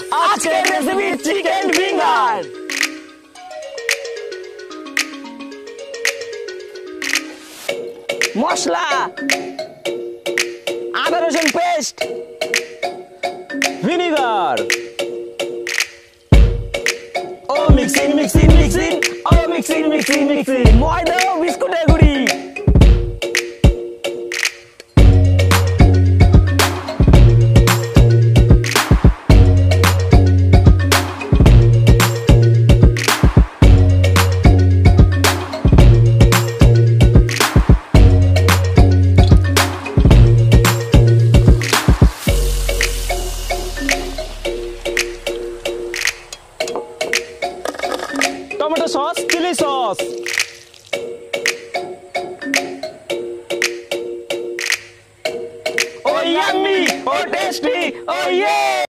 আজকের recipe chicken finger. মশলা, আদা রসুন পেস্ট, ভিনেগার, ও মিক্সিং মিক্সিং মিক্সিং, ও মিক্সিং মিক্সিং মিক্সিং, ময়দা ও বিস্কুটের গুঁড়ি। Tomato sauce, chilli sauce,